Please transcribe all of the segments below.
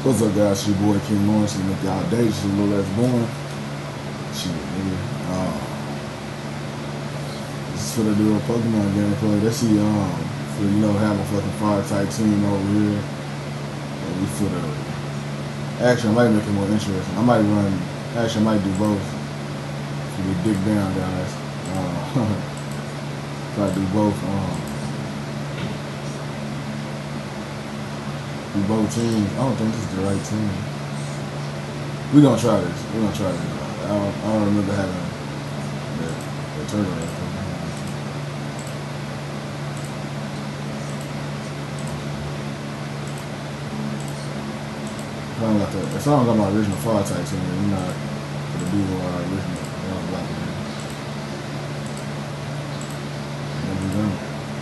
What's up, guys? It's your boy King Lawrence, and if y'all date, just a little less born. Shit, nigga. This is for the do a Pokemon gameplay. Let's see, for have a fucking fire type team over here. And we for the. Actually, I might make it more interesting. I might run. Actually, I might do both. So we dig down, guys. Try to do both. Do both teams. I don't think this is the right team. We're gonna try this. We're gonna try this. I don't remember having the turtle. Kind of like that. It sounds like my original fire type team. You're not gonna do our original. Like there we go.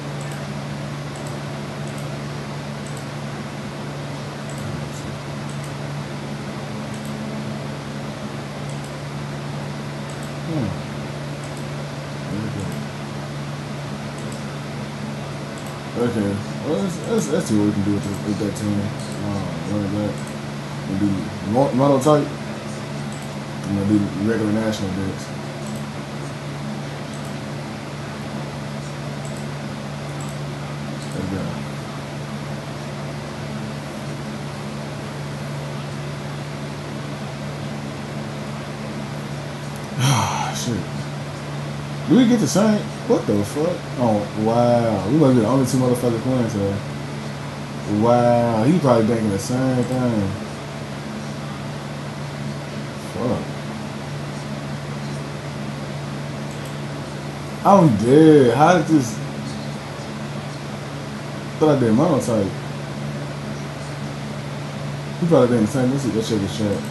Okay, well, let's see what we can do with that team. Running back. We'll do mono type. I'm gonna do regular national decks. Let's go. Ah, shit. Do we get the same? What the fuck? Oh, wow. We must be the only two motherfuckers playing today. Wow. He probably thinking the same thing. Fuck. I'm dead. How did this... I thought I did monotype. He probably thinking the same. Let's see. Let's check his chat.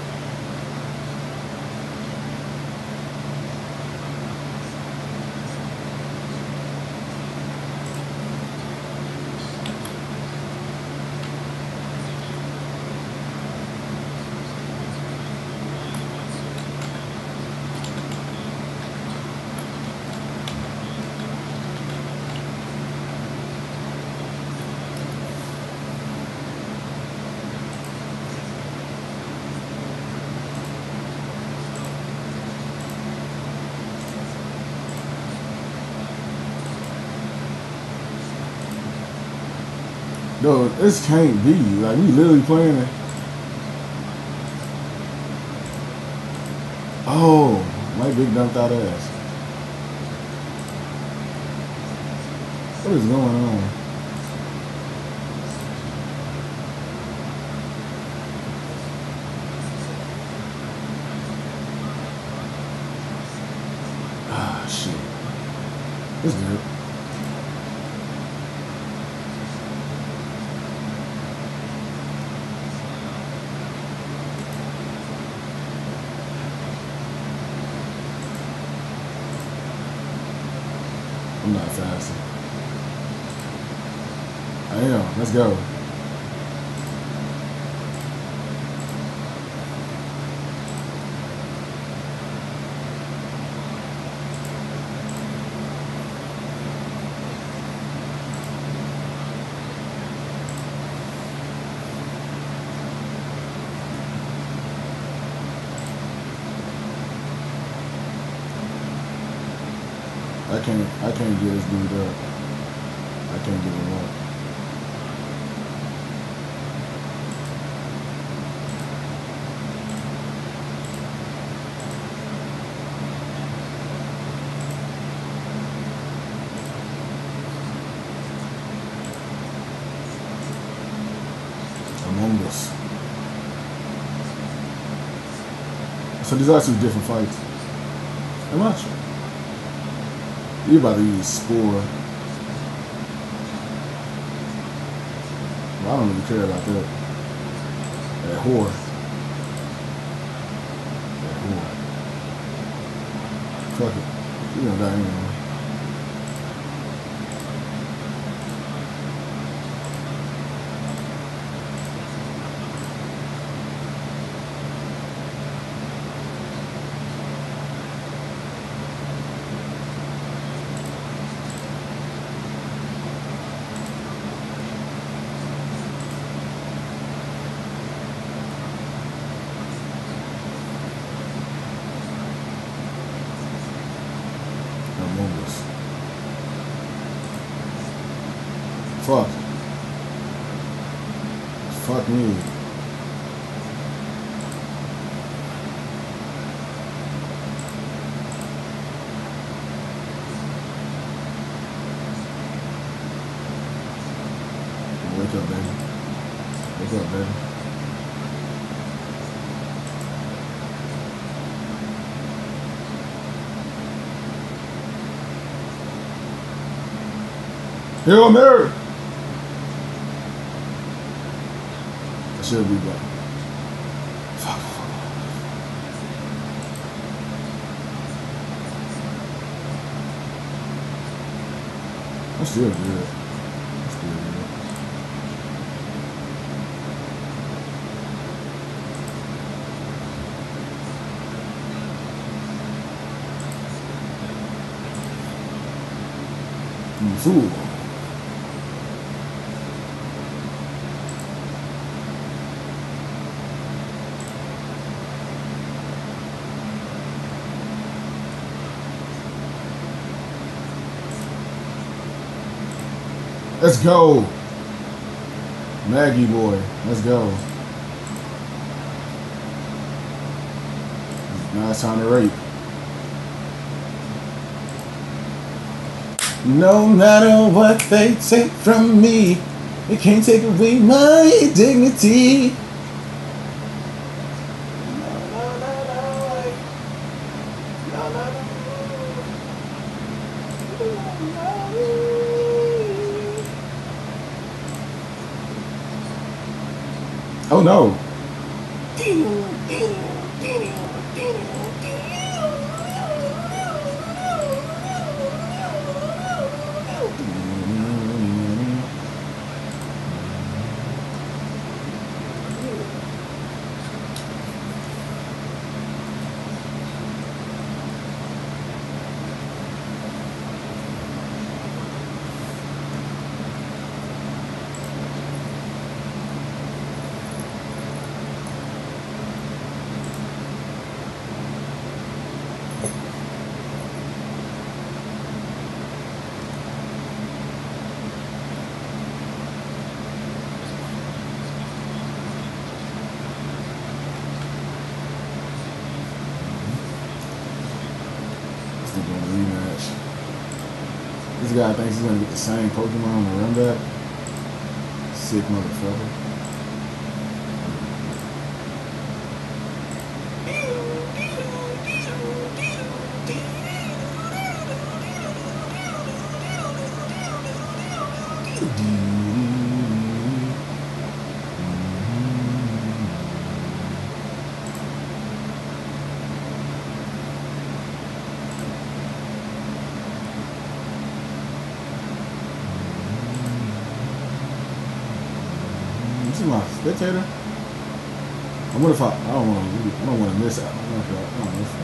No, this can't be. Like, we literally playing it. Oh, my big dumped out ass. What is going on? Ah, shit. It's good. I'm not fast. I am. Let's go. I can't get this dude up. I can't get him up. Among Us. So these are two different fights. How much? You about to use Spore. Well, I don't really care about that. That whore. That whore. Fuck it. You gonna die anyway. Fuck me. Wake up, baby. Wake up, baby. Hail Mary! I should be back. Fuck. I'm still good. I'm still good. You fool. Let's go. Maggie boy. Let's go. Now it's time to rape. No matter what they take from me, it can't take away my dignity. Oh no. This guy thinks he's gonna get the same Pokemon to run back. Sick motherfucker. This is my spectator. I wonder if I don't want to miss out. I don't know if I don't know if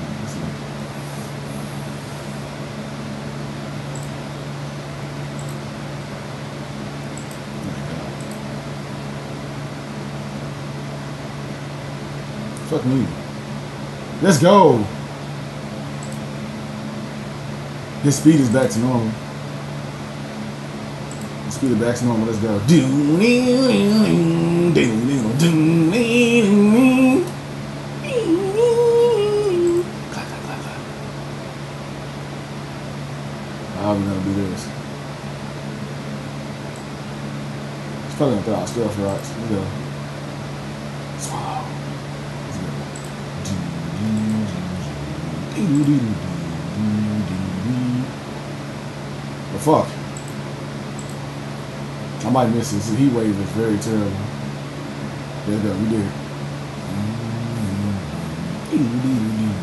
fuck me. Let's go. His speed is back to normal. Speed it back to normal. Let's go. How are we gonna do this? It's probably gonna throw out stealth rocks. Let's go. Swallow. Let's go. But fuck. I might miss this. The heat wave is very terrible. There we go. We did it.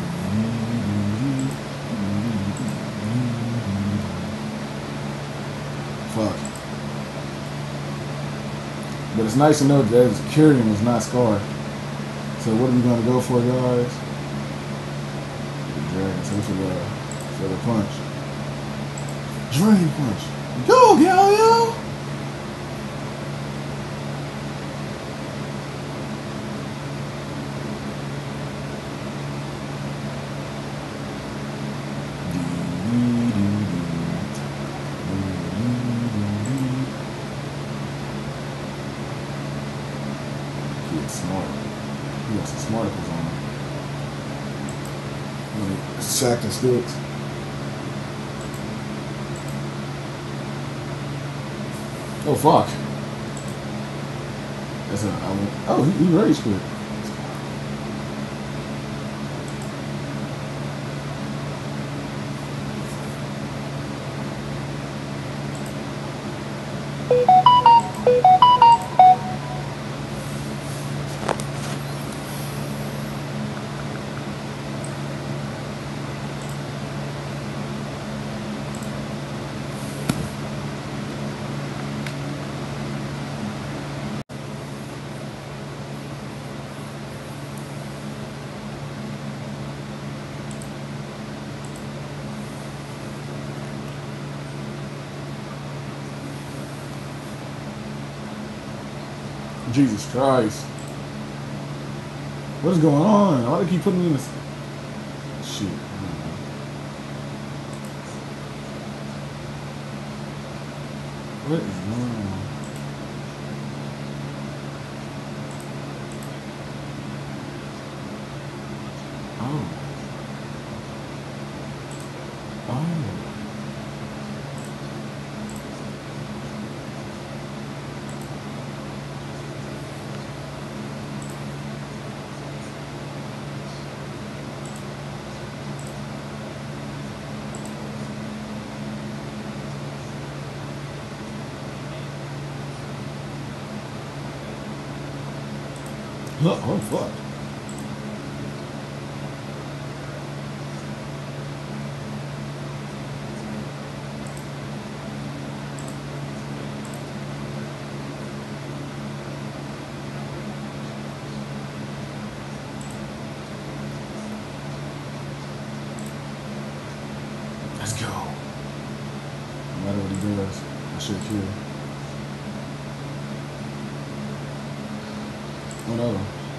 Fuck. But it's nice to know that Kyurem is not scarred. So what are we gonna go for, guys? The dragon. So for the punch. Drain punch. Go, Galio! He is smart. He got some smarticles on him. Sacked and sticks. Oh fuck. That's a. Oh, he rage quit. Jesus Christ. What is going on? Why do they keep putting me in this shit? What is going on? Oh. Oh. Oh, fuck. Let's go. No matter what he does, I should kill. Whatever.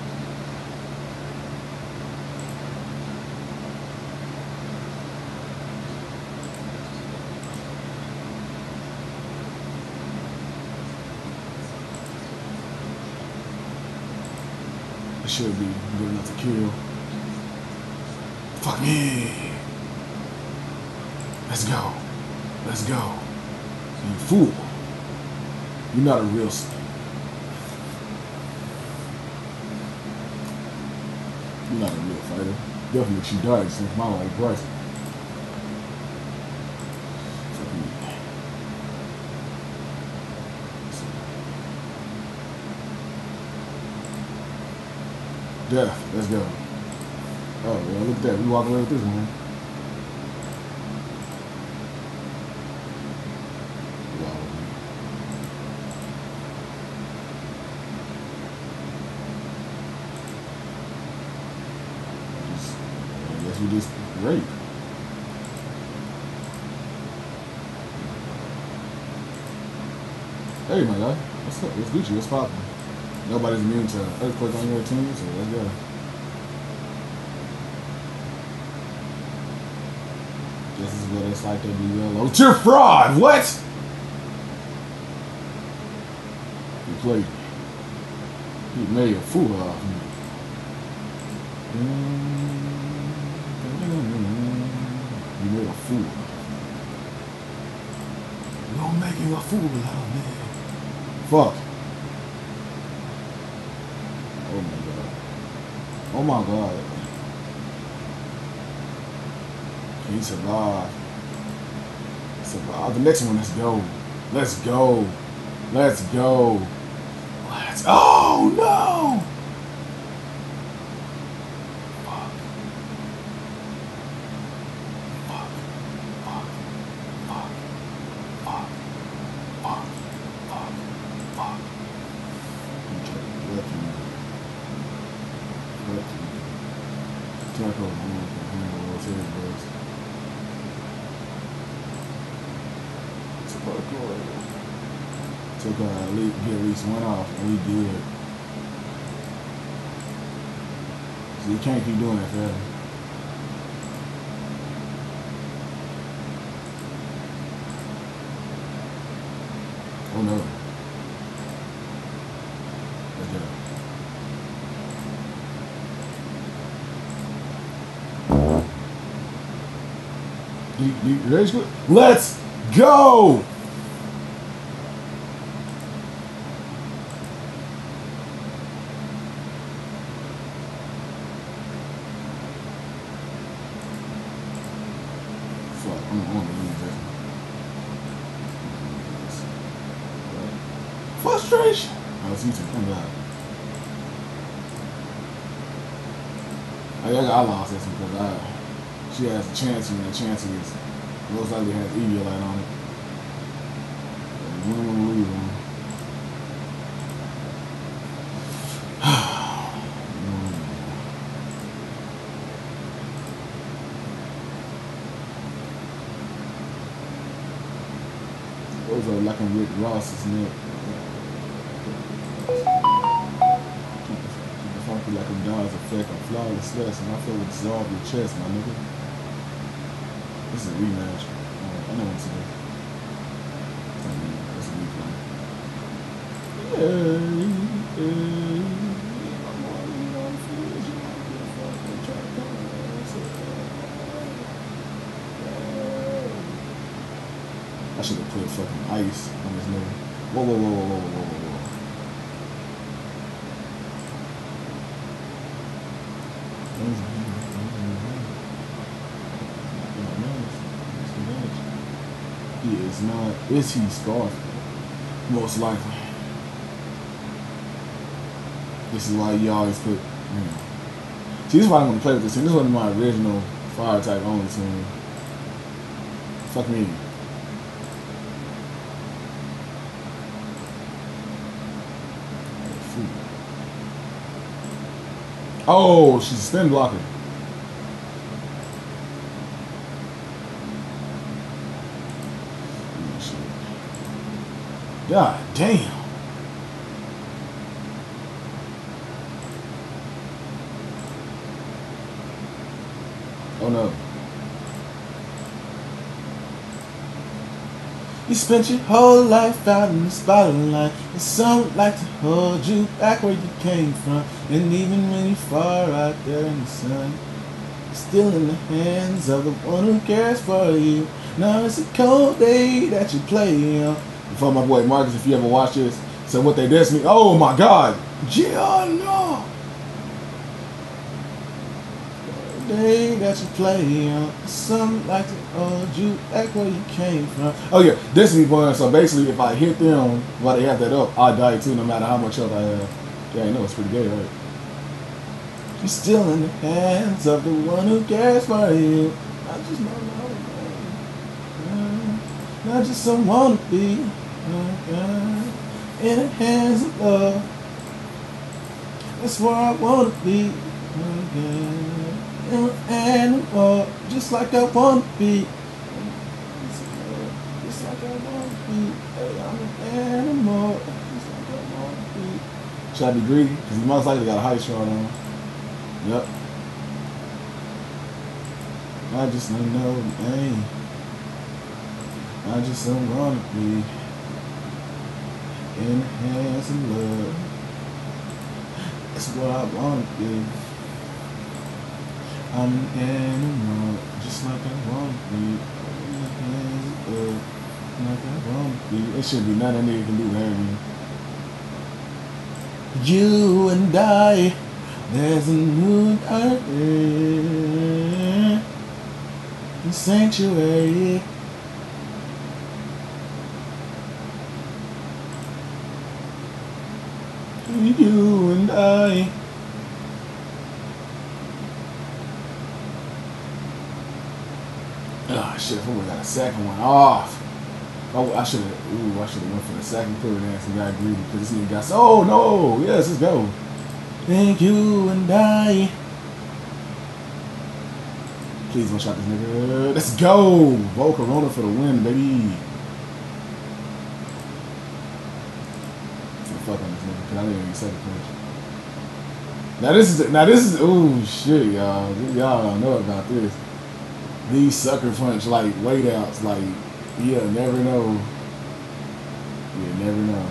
It should be good enough to kill. Fuck me. Let's go. Let's go. You fool. You're not a real You're not a real fighter. Definitely she died since my life, Bryce. Death, let's go. Oh, well, look at that. We walk away with this one. Wow. I guess we just rape. Hey, my guy. What's up? What's Gucci? What's poppin'? Nobody's immune to earthquake on your team, so let's go. This is what it's like to be yellow. You're fraud! What? You played me. You made a fool out of me. You made a fool. You're making a fool out of me. Fuck. Oh my god. Oh my god. Can he survive? Survive. The next one, let's go. Let's go. Let's go. Let's. Oh no! Fuck. Fuck. Fuck. Fuck. Fuck. Fuck. Fuck. Fuck. I'm trying to let you. Tackle. Took get at least one off, and we good. So you can't keep doing that forever. Oh no. Let's go. Rage quit? Let's go! Fuck, I'm gonna lose that. Frustration! Oh, it's YouTube. Thank God. I lost this because she has a chance and the chance is most likely has Eviolite on it. Win or lose one. Those are like a Rick Ross's neck. Keep the funky like a dog's effect on flawless lesson. I feel it dissolve your chest, my nigga. This is a rematch. I know what's it. That's a replay. I should have put fucking ice on this nigga. Whoa, whoa, whoa, whoa, whoa, whoa, whoa, whoa. He is not. Is he Scarf? Most likely. This is why you always put, See, this is why I want to play with this team. This wasn't my original fire type only team. Fuck me. Oh, she's a spin blocker. God damn. Oh no. You spent your whole life out in the spotlight, and some like to hold you back where you came from. And even when you're far out there in the sun, you're still in the hands of the one who cares for you. Now it's a cold day that you play on. Before my boy Marcus, if you ever watch this, so what they did to me, oh my God, Gianna. Day that you play on, some like to hold you back where you came from. Oh yeah, this is fun. So basically, if I hit them while they have that up, I die too, no matter how much health I have. Yeah, I know it's pretty gay, right? You're still in the hands of the one who cares for you. I just know, not just someone to be in the hands of love. That's where I want to be. I'm an animal, just like I want to be. Just like I want to be. Hey, I'm an animal, just like I want to be. Should I be greedy? Because he most likely got a high shot on. Yep. I just don't know, hey. I just don't want to be in the hands of love. That's what I want to be. I'm an animal, just like I want to be. In the hands of love, like I want to be. It should be nothing that nigga can do to hurt me. You and I, there's a new earth in sanctuary. You and I. Oh shit, I got a second one off. Oh, I should have went for the second clear dance and got greedy because this nigga got oh no, yes, let's go. Thank you and I. Please don't shot this nigga. Let's go. Bo Corona for the win, baby. Fuck on this nigga, because I didn't even second punch. Now this is ooh shit, y'all. Y'all don't know about this. These sucker punch like weight outs, like you'll never know. You'll never know.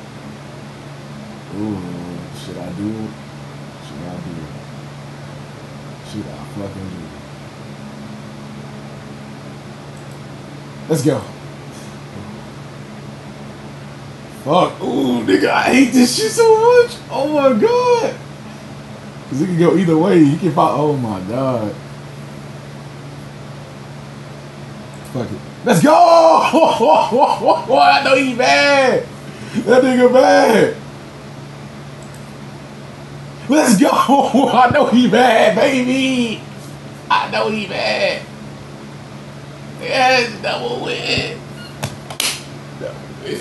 Ooh, should I do it? Should I do it? Should I fucking do it? Let's go. Fuck. Ooh, nigga, I hate this shit so much. Oh my god. Cause it can go either way. He can fight. Oh my god. Fuck it. Let's go. I know he bad. That nigga bad. Let's go. I know he bad, baby. I know he bad. Yes, double win. Double win.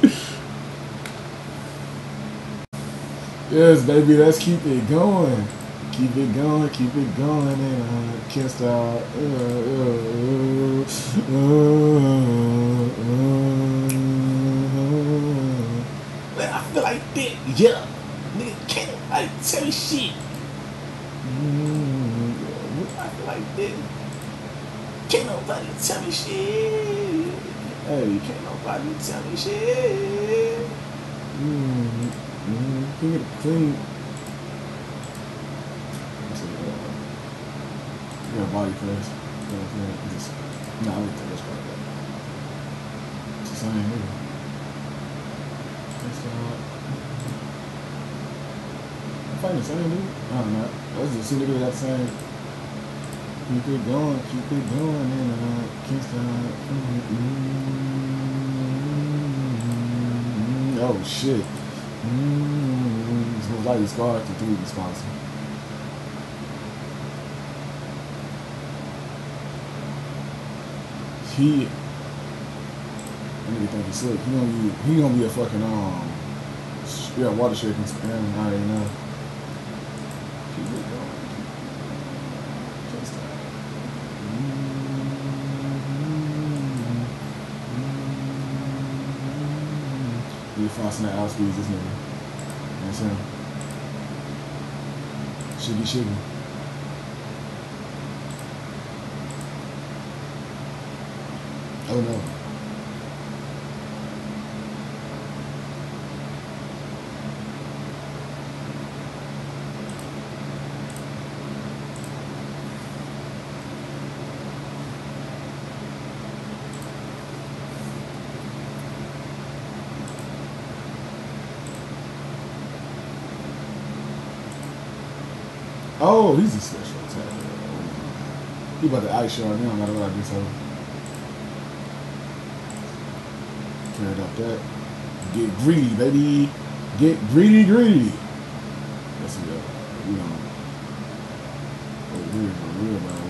Yes, baby, let's keep it going. Keep it going, and I can't stop. Man, I feel like that, yeah. Nigga, can't nobody tell me shit. I feel like that. Can't nobody tell me shit. Hey, can't nobody tell me shit. Can you get a clean? Yeah, body press. Just, nah, I don't think that's part of that. It's the same nigga. I'm fighting the same dude? I don't know. That's just two niggas got the same. Keep it going, and I can't stop. Oh shit. So like it's hard to do responsible. That nigga think he's slick. He gonna be a fucking yeah, water shaking spam. I already know. Keep it going. Can't stop. He forcing that outspeeds this nigga. That's him. Shiggy. Oh no. Oh, he's a special attacker. He about to ice shard now, no matter what I do so. Carried up that. Get greedy, baby. Get greedy. Let's see, you know. Oh, here's a real bad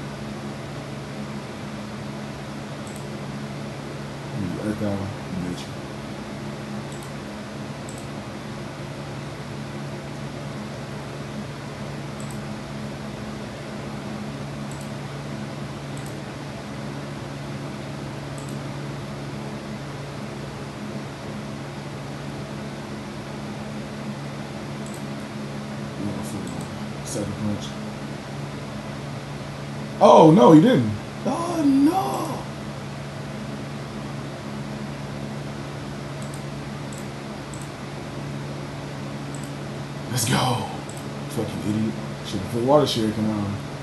one. Earth out, bitch. Second punch. Oh no, he didn't. Oh no. Let's go. Fucking idiot. Should have put water shaking on.